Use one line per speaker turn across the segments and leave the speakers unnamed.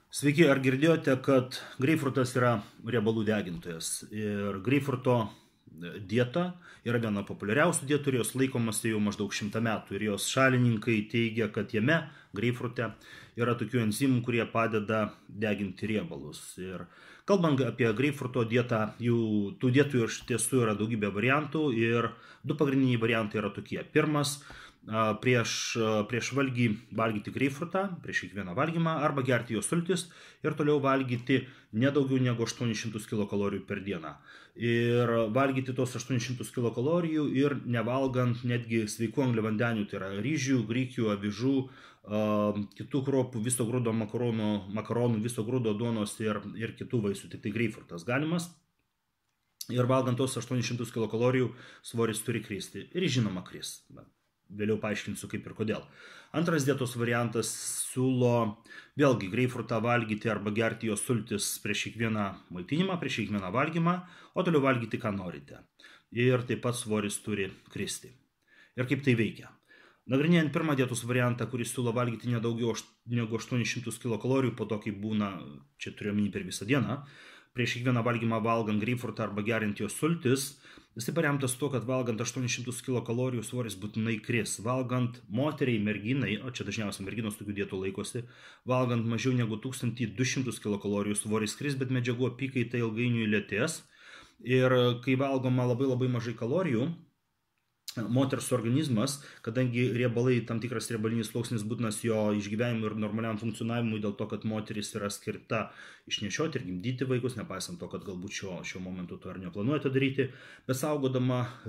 Sveiki, ar girdėjote, kad greipfrutas yra riebalų degintojas? Ir greipfruto dieta yra viena populiariausių dietų ir jos laikomasi jau maždaug 100 metų. Ir jos šalininkai teigia, kad jame, greipfrute, yra tokių enzimų, kurie padeda deginti riebalus. Ir kalbant apie greipfruto dietą, tų dietų iš tiesų yra daugybė variantų ir du pagrindiniai variantai yra tokie. Pirmas, prieš valgį valgyti greipfrutą, prieš kiekvieną valgymą, arba gerti jo sultis ir toliau valgyti nedaugiau negu 800 kilokalorijų per dieną. Ir valgyti tos 800 kilokalorijų ir nevalgant netgi sveikų angliavandenių, tai yra ryžių, grikių, avižų, kitų kruopų, viso grūdo makaronų, viso grūdo duonos ir kitų vaisių, tik tai greipfrutas galimas. Ir valgant tos 800 kilokalorijų svoris turi kristi. Ir žinoma kris. Vėliau paaiškinsiu kaip ir kodėl. Antras dietos variantas siūlo vėlgi greipfrutą valgyti arba gerti jo sultis prieš kiekvieną maitinimą, prieš kiekvieną valgymą, o toliau valgyti ką norite. Ir taip pat svoris turi kristi. Ir kaip tai veikia. Nagrinėjant pirmą dietos variantą, kuris siūlo valgyti nedaugiau negu 800 kilokalorijų, po to kaip būna, čia turiu omeny per visą dieną, prieš kiekvieną valgymą valgant greipfrutą arba geriant jo sultis, jis paremtas tuo, kad valgant 800 kilokalorijų svoris būtinai kris. Valgant moteriai, merginai, o čia dažniausiai merginos tokių dietų laikosi, valgant mažiau negu 1200 kilokalorijų svoris kris, bet medžiagų apykaita ilgainiui lėtės. Ir kai valgoma labai mažai kalorijų, moters organizmas, kadangi riebalai, tam tikras riebalinis sluoksnis būtinas jo išgyvenimui ir normaliam funkcionavimui, dėl to, kad moteris yra skirta išnešioti ir gimdyti vaikus, nepaisant to, kad galbūt šiuo momentu to ir neplanuojate daryti, bet saugodamas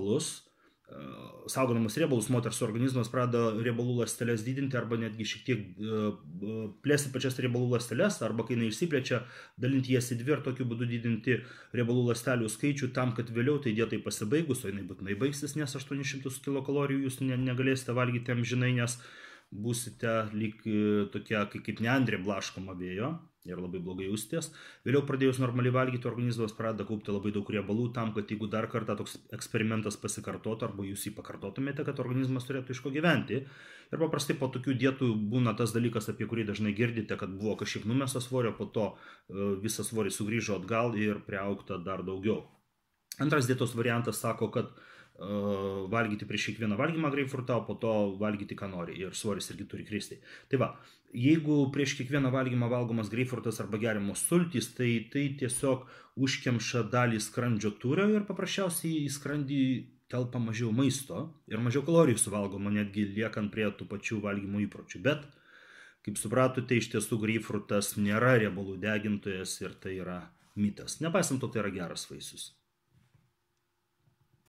riebalus, moters organizmas pradeda riebalų ląsteles didinti arba netgi šiek tiek plėsti pačias riebalų ląsteles, arba kai jinai išsiplečia, dalinti jas į dvi ir tokiu būdu didinti riebalų ląstelių skaičių tam, kad vėliau tai dietai pasibaigus, o jinai būtinai baigsis, nes 800 kilokalorijų jūs negalėsite valgyti amžinai, nes būsite lyg tokia kaip neandrė blaškoma vėjo ir labai blogai jausitės. Vėliau pradėjus normaliai valgyti, organizmas pradeda kaupti labai daug riebalų tam, kad jeigu dar kartą toks eksperimentas pasikartotų arba jūs jį pakartotumėte, kad organizmas turėtų iš ko gyventi. Ir paprastai po tokių dietų būna tas dalykas, apie kurį dažnai girdite, kad buvo kažkiek numestas svorio, po to visas svoris sugrįžo atgal ir priaugta dar daugiau. Antras dietos variantas sako, kad valgyti prieš kiekvieną valgymą greipfrutą, o po to valgyti ką nori ir svoris irgi turi kristi. Tai va, jeigu prieš kiekvieną valgymą valgomas greipfrutas arba geriamos sultys, tai tiesiog užkemša dalį skrandžio tūrio ir paprasčiausiai į skrandį telpa mažiau maisto ir mažiau kalorijų suvalgoma, netgi liekant prie tų pačių valgymo įpročių. Bet, kaip supratote, iš tiesų greipfrutas nėra riebalų degintojas ir tai yra mitas. Nepaisant to, tai yra geras vaisius.